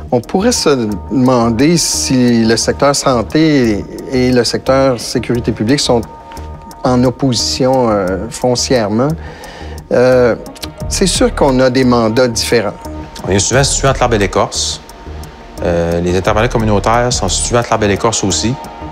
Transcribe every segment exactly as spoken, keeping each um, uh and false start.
On pourrait se demander si le secteur santé et le secteur sécurité publique sont en opposition euh, foncièrement. Euh, c'est sûr qu'on a des mandats différents. On est souvent situé entre l'arbre et l'écorce. Euh, les intervenants communautaires sont situés entre l'arbre et l'écorce aussi.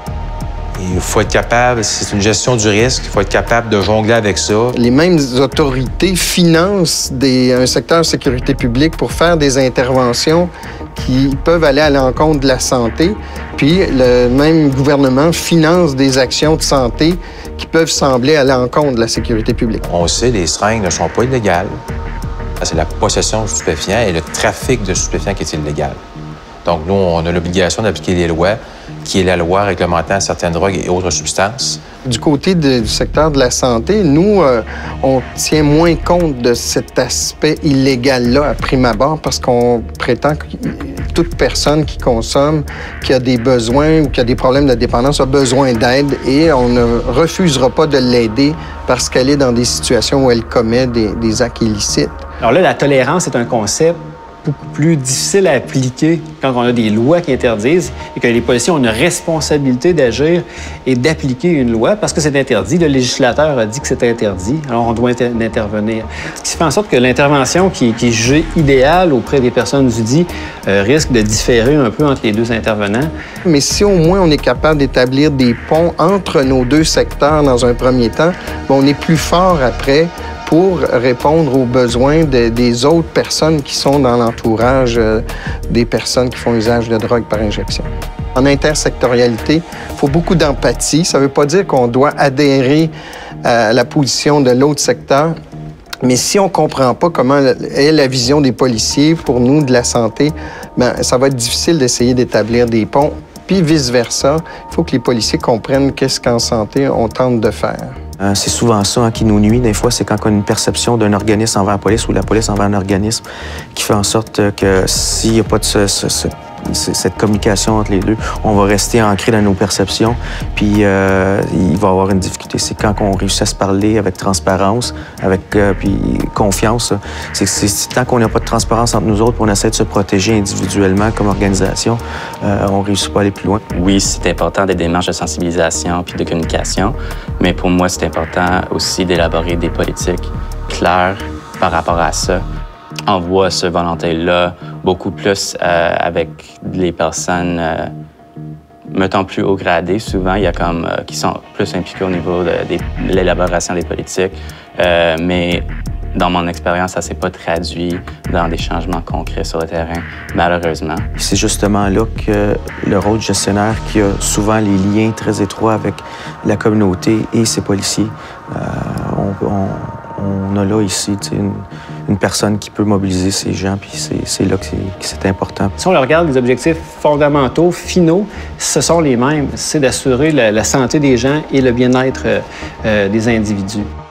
Il faut être capable, c'est une gestion du risque, il faut être capable de jongler avec ça. Les mêmes autorités financent des, un secteur de sécurité publique pour faire des interventions qui peuvent aller à l'encontre de la santé, puis le même gouvernement finance des actions de santé qui peuvent sembler à l'encontre de la sécurité publique. On sait, les seringues ne sont pas illégales. C'est la possession de stupéfiants et le trafic de stupéfiants qui est illégal. Donc, nous, on a l'obligation d'appliquer les lois, qui est la loi réglementant certaines drogues et autres substances. Du côté de, du secteur de la santé, nous, euh, on tient moins compte de cet aspect illégal-là à prime abord parce qu'on prétend que toute personne qui consomme, qui a des besoins ou qui a des problèmes de dépendance a besoin d'aide et on ne refusera pas de l'aider parce qu'elle est dans des situations où elle commet des, des actes illicites. Alors là, la tolérance est un concept beaucoup plus difficile à appliquer quand on a des lois qui interdisent et que les policiers ont une responsabilité d'agir et d'appliquer une loi parce que c'est interdit. Le législateur a dit que c'est interdit, alors on doit inter intervenir. Ce qui fait en sorte que l'intervention qui, qui est jugée idéale auprès des personnes U D I euh, risque de différer un peu entre les deux intervenants. Mais si au moins on est capable d'établir des ponts entre nos deux secteurs dans un premier temps, bien, on est plus fort après pour répondre aux besoins de, des autres personnes qui sont dans l'entourage euh, des personnes qui font usage de drogue par injection. En intersectorialité, il faut beaucoup d'empathie. Ça ne veut pas dire qu'on doit adhérer à la position de l'autre secteur, mais si on ne comprend pas comment est la vision des policiers pour nous de la santé, bien, ça va être difficile d'essayer d'établir des ponts. Puis vice-versa, il faut que les policiers comprennent qu'est-ce qu'en santé on tente de faire. Euh, c'est souvent ça hein, qui nous nuit. Des fois, c'est quand on a une perception d'un organisme envers la police ou la police envers un organisme qui fait en sorte que s'il n'y a pas de ce, ce, ce, cette communication entre les deux, on va rester ancré dans nos perceptions, puis euh, il va y avoir une difficulté. C'est quand on réussit à se parler avec transparence, avec euh, puis confiance. C'est, c'est tant qu'on n'a pas de transparence entre nous autres, puis on essaie de se protéger individuellement comme organisation, euh, on ne réussit pas à aller plus loin. Oui, c'est important des démarches de sensibilisation puis de communication, mais pour moi, c'est important aussi d'élaborer des politiques claires par rapport à ça. On voit ce volonté-là beaucoup plus euh, avec les personnes, euh, mettons, plus haut gradées. Souvent, il y a comme euh, qui sont plus impliqués au niveau de, de l'élaboration des politiques. Euh, mais dans mon expérience, ça ne s'est pas traduit dans des changements concrets sur le terrain, malheureusement. C'est justement là que le rôle de gestionnaire qui a souvent les liens très étroits avec la communauté et ses policiers. Euh, on, on, on a là ici une, une personne qui peut mobiliser ces gens, puis c'est là que c'est important. Si on regarde, les objectifs fondamentaux, finaux, ce sont les mêmes. C'est d'assurer la, la santé des gens et le bien-être euh, des individus.